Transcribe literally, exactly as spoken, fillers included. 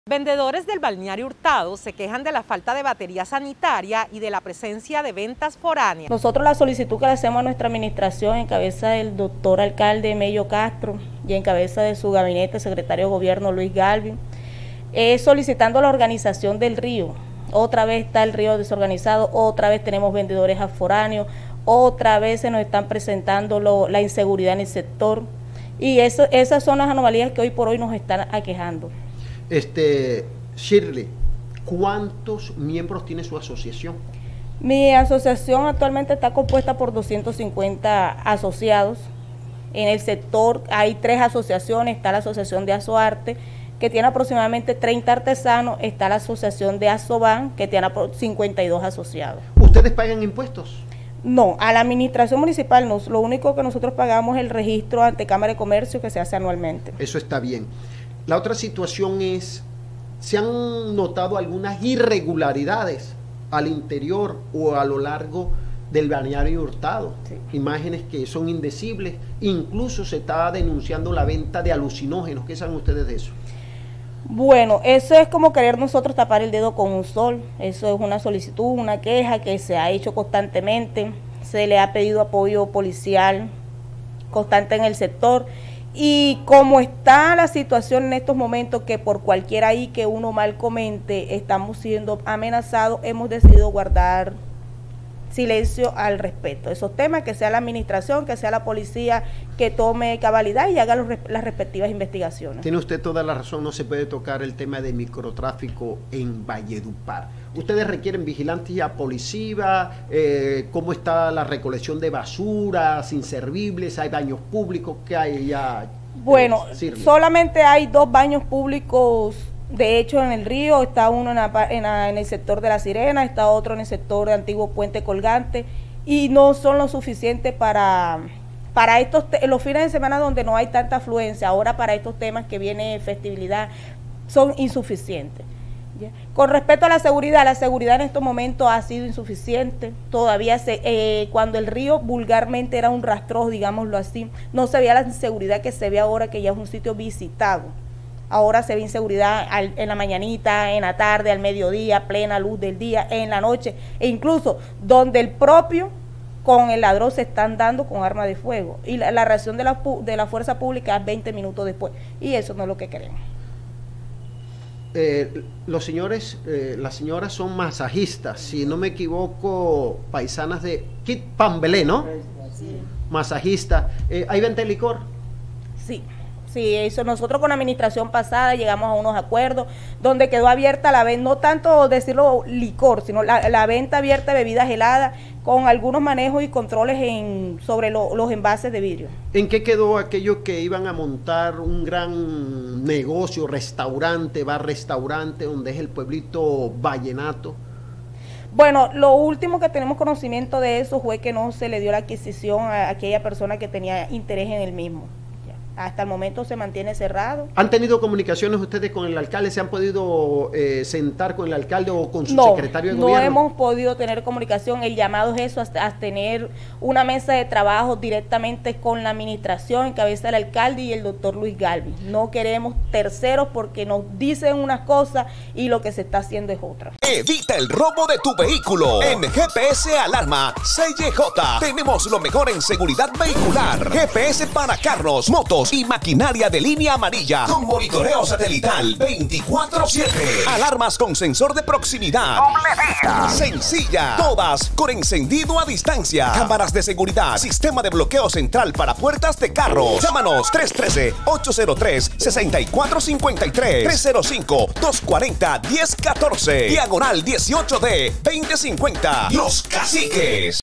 Vendedores del balneario Hurtado se quejan de la falta de batería sanitaria y de la presencia de ventas foráneas. Nosotros la solicitud que le hacemos a nuestra administración en cabeza del doctor alcalde Mello Castro y en cabeza de su gabinete, secretario de gobierno Luis Galvin, es solicitando la organización del río. Otra vez está el río desorganizado, otra vez tenemos vendedores foráneos, otra vez se nos están presentando lo, la inseguridad en el sector y eso, esas son las anomalías que hoy por hoy nos están aquejando. Este, Shirley, ¿cuántos miembros tiene su asociación? Mi asociación actualmente está compuesta por doscientos cincuenta asociados. En el sector hay tres asociaciones, está la Asociación de Azoarte, que tiene aproximadamente treinta artesanos, está la Asociación de Azoban, que tiene cincuenta y dos asociados. ¿Ustedes pagan impuestos? No, a la administración municipal no, lo único que nosotros pagamos es el registro ante Cámara de Comercio que se hace anualmente. Eso está bien. La otra situación es, ¿se han notado algunas irregularidades al interior o a lo largo del balneario Hurtado? Sí. Imágenes que son indecibles, incluso se está denunciando la venta de alucinógenos. ¿Qué saben ustedes de eso? Bueno, eso es como querer nosotros tapar el dedo con un sol. Eso es una solicitud, una queja que se ha hecho constantemente. Se le ha pedido apoyo policial constante en el sector. Y como está la situación en estos momentos, que por cualquier ahí que uno mal comente, estamos siendo amenazados, hemos decidido guardar silencio al respecto. Esos temas, que sea la administración, que sea la policía, que tome cabalidad y haga los, las respectivas investigaciones. Tiene usted toda la razón, no se puede tocar el tema de microtráfico en Valledupar. Ustedes requieren vigilancia policiva, eh, cómo está la recolección de basuras inservibles, hay baños públicos, ¿qué hay ya? Bueno, eh, solamente hay dos baños públicos. De hecho, en el río está uno en, la, en, la, en el sector de La Sirena, está otro en el sector de Antiguo Puente Colgante, y no son lo suficiente para, para estos los fines de semana donde no hay tanta afluencia. Ahora para estos temas que viene festividad son insuficientes. ¿Ya? Con respecto a la seguridad, la seguridad en estos momentos ha sido insuficiente. Todavía se, eh, cuando el río vulgarmente era un rastrojo, digámoslo así, no se veía la inseguridad que se ve ahora, que ya es un sitio visitado. Ahora se ve inseguridad al, en la mañanita, en la tarde, al mediodía, plena luz del día, en la noche, e incluso donde el propio con el ladrón se están dando con arma de fuego. Y la, la reacción de la, de la fuerza pública es veinte minutos después, y eso no es lo que queremos. Eh, los señores, eh, las señoras son masajistas, si no me equivoco, paisanas de Kit Pambelé, ¿no? Sí. Masajista. Eh, ¿Hay venta de licor? Sí. Sí, eso nosotros con la administración pasada llegamos a unos acuerdos donde quedó abierta la venta, no tanto decirlo licor, sino la, la venta abierta de bebidas heladas con algunos manejos y controles en, sobre lo, los envases de vidrio. ¿En qué quedó aquello que iban a montar un gran negocio, restaurante, bar-restaurante, donde es el pueblito vallenato? Bueno, lo último que tenemos conocimiento de eso fue que no se le dio la adquisición a aquella persona que tenía interés en el mismo. Hasta el momento se mantiene cerrado. ¿Han tenido comunicaciones ustedes con el alcalde? ¿Se han podido eh, sentar con el alcalde o con su no, secretario de no gobierno? No hemos podido tener comunicación. El llamado es eso, a, a tener una mesa de trabajo directamente con la administración en cabeza del alcalde y el doctor Luis Galvin. No queremos terceros porque nos dicen unas cosas y lo que se está haciendo es otra. Evita el robo de tu vehículo. En G P S Alarma C Y J tenemos lo mejor en seguridad vehicular. G P S para carros, motos y maquinaria de línea amarilla con monitoreo satelital veinticuatro siete. Alarmas con sensor de proximidad. Doble vía. Sencilla. Todas con encendido a distancia. Cámaras de seguridad. Sistema de bloqueo central para puertas de carros. Llámanos tres uno tres, ocho cero tres, seis cuatro cinco tres, tres cero cinco, dos cuatro cero, uno cero uno cuatro. Diagonal dieciocho D veinte cincuenta. Los Caciques.